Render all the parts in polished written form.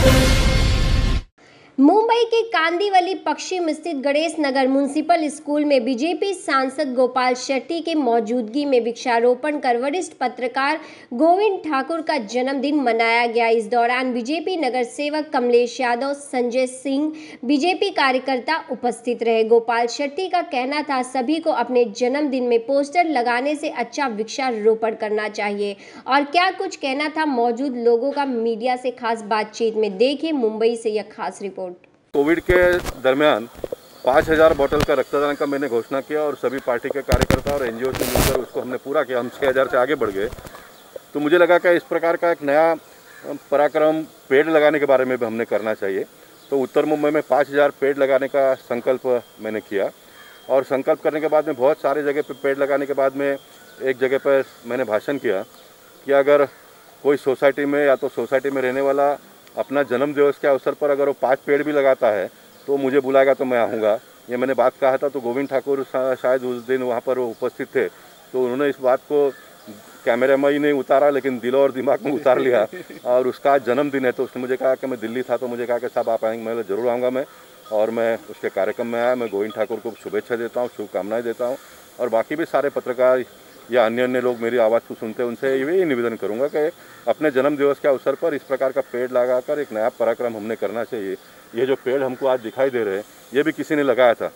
मुंबई के कांदिवली पश्चिम स्थित गणेश नगर म्युनिसिपल स्कूल में बीजेपी सांसद गोपाल शेट्टी के मौजूदगी में वृक्षारोपण कर वरिष्ठ पत्रकार गोविंद ठाकुर का जन्मदिन मनाया गया। इस दौरान बीजेपी नगर सेवक कमलेश यादव, संजय सिंह, बीजेपी कार्यकर्ता उपस्थित रहे। गोपाल शेट्टी का कहना था, सभी को अपने जन्मदिन में पोस्टर लगाने से अच्छा वृक्षारोपण करना चाहिए। और क्या कुछ कहना था मौजूद लोगों का मीडिया से खास बातचीत में, देखिए मुंबई से यह खास रिपोर्ट। कोविड के दरमियान 5000 बोतल का रक्तदान का मैंने घोषणा किया और सभी पार्टी के कार्यकर्ता और एनजीओ से मिलकर उसको हमने पूरा किया। हम 6000 से आगे बढ़ गए। तो मुझे लगा कि इस प्रकार का एक नया पराक्रम पेड़ लगाने के बारे में भी हमने करना चाहिए। तो उत्तर मुंबई में 5000 पेड़ लगाने का संकल्प मैंने किया और संकल्प करने के बाद में बहुत सारे जगह पे पेड़ लगाने के बाद में एक जगह पर मैंने भाषण किया कि अगर कोई सोसाइटी में या तो सोसाइटी में रहने वाला अपना जन्म दिवस के अवसर पर अगर वो 5 पेड़ भी लगाता है तो मुझे बुलाएगा तो मैं आऊँगा। ये मैंने बात कहा था। तो गोविंद ठाकुर शायद उस दिन वहाँ पर वो उपस्थित थे, तो उन्होंने इस बात को कैमरे में ही नहीं उतारा लेकिन दिल और दिमाग में उतार लिया। और उसका जन्मदिन है तो उसने मुझे कहा कि मैं दिल्ली था तो मुझे कहा कि साहब आप आएंगे। मैं ज़रूर आऊँगा मैं, और मैं उसके कार्यक्रम में आया। मैं गोविंद ठाकुर को शुभेच्छा देता हूँ, शुभकामनाएँ देता हूँ। और बाकी भी सारे पत्रकार या अन्य लोग मेरी आवाज़ को सुनते हैं, उनसे यही निवेदन करूंगा कि अपने जन्म दिवस के अवसर पर इस प्रकार का पेड़ लगाकर एक नया पराक्रम हमने करना चाहिए। ये जो पेड़ हमको आज दिखाई दे रहे हैं, ये भी किसी ने लगाया था,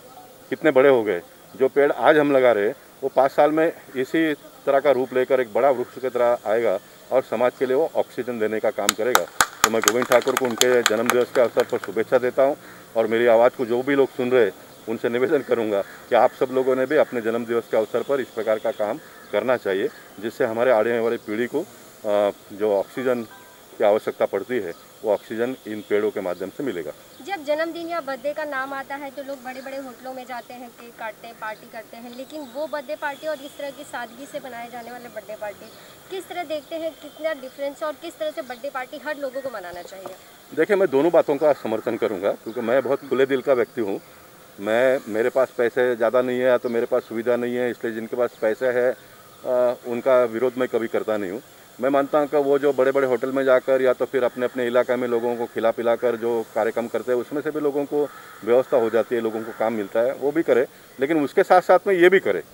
कितने बड़े हो गए। जो पेड़ आज हम लगा रहे हैं वो 5 साल में इसी तरह का रूप लेकर एक बड़ा वृक्ष की तरह आएगा और समाज के लिए वो ऑक्सीजन देने का काम करेगा। तो मैं गोविंद ठाकुर को उनके जन्म दिवस के अवसर पर शुभेच्छा देता हूँ। और मेरी आवाज़ को जो भी लोग सुन रहे हैं उनसे निवेदन करूंगा कि आप सब लोगों ने भी अपने जन्म दिवस के अवसर पर इस प्रकार का काम करना चाहिए, जिससे हमारे आने वाली पीढ़ी को जो ऑक्सीजन की आवश्यकता पड़ती है वो ऑक्सीजन इन पेड़ों के माध्यम से मिलेगा। जब जन्मदिन या बर्थडे का नाम आता है तो लोग बड़े बड़े होटलों में जाते हैं, केक काटते हैं, पार्टी करते हैं, लेकिन वो बर्थडे पार्टी और इस तरह की सादगी से बनाए जाने वाले बर्थडे पार्टी किस तरह देखते हैं, कितना डिफरेंस और किस तरह से बर्थडे पार्टी हर लोगों को मनाना चाहिए? देखिए, मैं दोनों बातों का समर्थन करूँगा क्योंकि मैं बहुत खुले दिल का व्यक्ति हूँ। मेरे पास पैसे ज़्यादा नहीं है या तो मेरे पास सुविधा नहीं है, इसलिए जिनके पास पैसे है उनका विरोध मैं कभी करता नहीं हूँ। मैं मानता हूँ कि वो जो बड़े बड़े होटल में जाकर या तो फिर अपने अपने इलाके में लोगों को खिला पिला कर जो कार्यक्रम करते हैं उसमें से भी लोगों को व्यवस्था हो जाती है, लोगों को काम मिलता है, वो भी करे। लेकिन उसके साथ साथ में ये भी करे,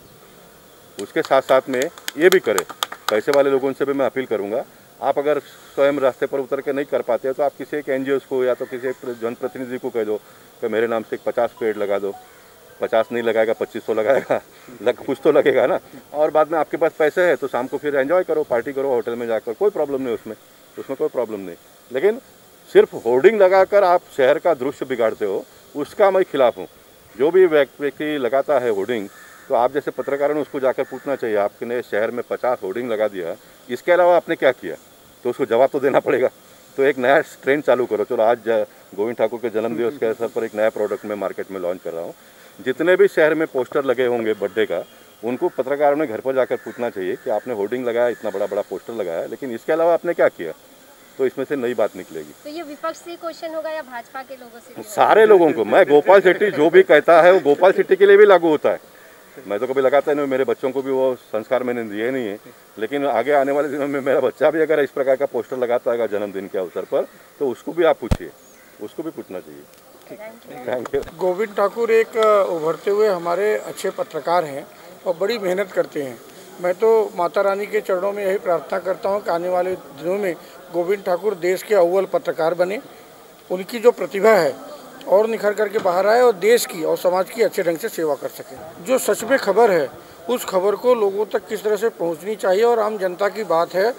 पैसे वाले लोगों से भी मैं अपील करूँगा, आप अगर स्वयं रास्ते पर उतर के नहीं कर पाते हैं तो आप किसी एक एनजीओ को या तो किसी एक जनप्रतिनिधि को कह दो कि मेरे नाम से 50 पेड़ लगा दो। 50 नहीं लगाएगा, 2500 लगाएगा, कुछ तो लगेगा ना। और बाद में आपके पास पैसे है तो शाम को फिर एंजॉय करो, पार्टी करो होटल में जाकर, कोई प्रॉब्लम नहीं उसमें कोई प्रॉब्लम नहीं। लेकिन सिर्फ होर्डिंग लगाकर आप शहर का दृश्य बिगाड़ते हो, उसका मैं खिलाफ हूँ। जो भी व्यक्ति लगाता है होर्डिंग, तो आप जैसे पत्रकारों ने उसको जाकर पूछना चाहिए, आपने शहर में 50 होर्डिंग लगा दिया, इसके अलावा आपने क्या किया, तो उसको जवाब तो देना पड़ेगा। तो एक नया ट्रेंड चालू करो। चलो, आज गोविंद ठाकुर के जन्मदिवस के अवसर पर एक नया प्रोडक्ट मैं मार्केट में लॉन्च कर रहा हूँ। जितने भी शहर में पोस्टर लगे होंगे बर्थडे का, उनको पत्रकारों ने घर पर जाकर पूछना चाहिए कि आपने होर्डिंग लगाया, इतना बड़ा बड़ा पोस्टर लगाया, लेकिन इसके अलावा आपने क्या किया, तो इसमें से नई बात निकलेगी। तो ये विपक्ष से क्वेश्चन होगा या भाजपा के लोगों से? सारे लोगों को। मैं गोपाल शेट्टी जो भी कहता है वो गोपाल शेट्टी के लिए भी लागू होता है। मैं तो कभी लगाता नहीं, मेरे बच्चों को भी वो संस्कार मैंने दिए नहीं है। लेकिन आगे आने वाले दिनों में मेरा बच्चा भी अगर इस प्रकार का पोस्टर लगाता है जन्मदिन के अवसर पर, तो उसको भी आप पूछिए, उसको भी पूछना चाहिए। Thank you. गोविंद ठाकुर एक उभरते हुए हमारे अच्छे पत्रकार हैं और बड़ी मेहनत करते हैं। मैं तो माता रानी के चरणों में यही प्रार्थना करता हूं कि आने वाले दिनों में गोविंद ठाकुर देश के अव्वल पत्रकार बने, उनकी जो प्रतिभा है और निखर करके बाहर आए और देश की और समाज की अच्छे ढंग से सेवा कर सकें। जो सच में खबर है उस खबर को लोगों तक किस तरह से पहुंचनी चाहिए और आम जनता की बात है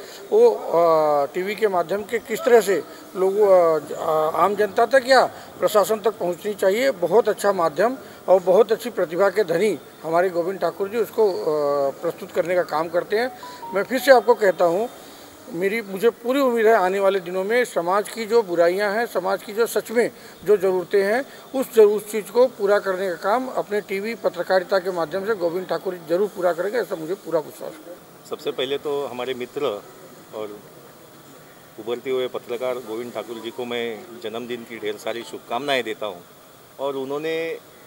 वो टीवी के माध्यम के किस तरह से लोगों आम जनता तक या प्रशासन तक पहुंचनी चाहिए। बहुत अच्छा माध्यम और बहुत अच्छी प्रतिभा के धनी हमारे गोविंद ठाकुर जी उसको प्रस्तुत करने का काम करते हैं। मैं फिर से आपको कहता हूँ, मुझे पूरी उम्मीद है आने वाले दिनों में समाज की जो बुराइयां हैं, समाज की जो सच में जो ज़रूरतें हैं, उस चीज़ को पूरा करने का काम अपने टीवी पत्रकारिता के माध्यम से गोविंद ठाकुर जरूर पूरा करेंगे, ऐसा मुझे पूरा विश्वास है। सबसे पहले तो हमारे मित्र और उभरते हुए पत्रकार गोविंद ठाकुर जी को मैं जन्मदिन की ढेर सारी शुभकामनाएँ देता हूँ। और उन्होंने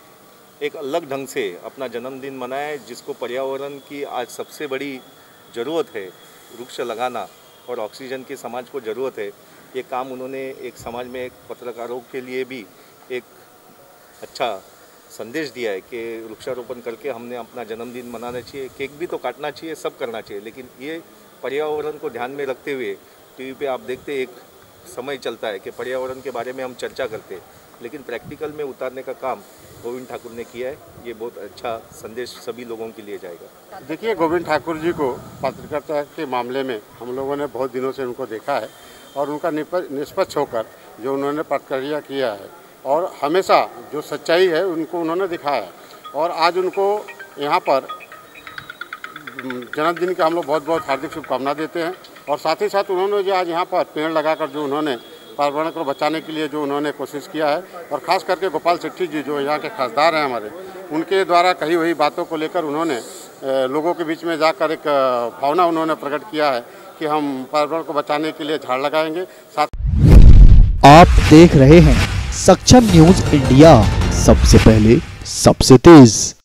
एक अलग ढंग से अपना जन्मदिन मनाया, जिसको पर्यावरण की आज सबसे बड़ी ज़रूरत है, वृक्ष लगाना और ऑक्सीजन की समाज को ज़रूरत है। ये काम उन्होंने एक समाज में एक पत्रकारों के लिए भी एक अच्छा संदेश दिया है कि वृक्षारोपण करके हमने अपना जन्मदिन मनाना चाहिए, केक भी तो काटना चाहिए, सब करना चाहिए, लेकिन ये पर्यावरण को ध्यान में रखते हुए टीवी पे आप देखते एक समय चलता है कि पर्यावरण के बारे में हम चर्चा करते हैं, लेकिन प्रैक्टिकल में उतारने का काम गोविंद ठाकुर ने किया है। ये बहुत अच्छा संदेश सभी लोगों के लिए जाएगा। देखिए, गोविंद ठाकुर जी को पत्रकारिता के मामले में हम लोगों ने बहुत दिनों से उनको देखा है और उनका निष्पक्ष होकर जो उन्होंने पत्रकारिता किया है और हमेशा जो सच्चाई है उनको उन्होंने दिखाया है। और आज उनको यहाँ पर जन्मदिन की हम लोग बहुत बहुत हार्दिक शुभकामना देते हैं। और साथ ही साथ उन्होंने जो आज यहाँ पर पेड़ लगाकर जो उन्होंने पर्यावरण को बचाने के लिए जो उन्होंने कोशिश किया है, और ख़ास करके गोपाल शेट्टी जी जो यहाँ के खासदार हैं हमारे, उनके द्वारा कही हुई बातों को लेकर उन्होंने लोगों के बीच में जाकर एक भावना उन्होंने प्रकट किया है कि हम पर्यावरण को बचाने के लिए झाड़ लगाएंगे। साथ आप देख रहे हैं सक्षम न्यूज़ इंडिया, सबसे पहले सबसे तेज।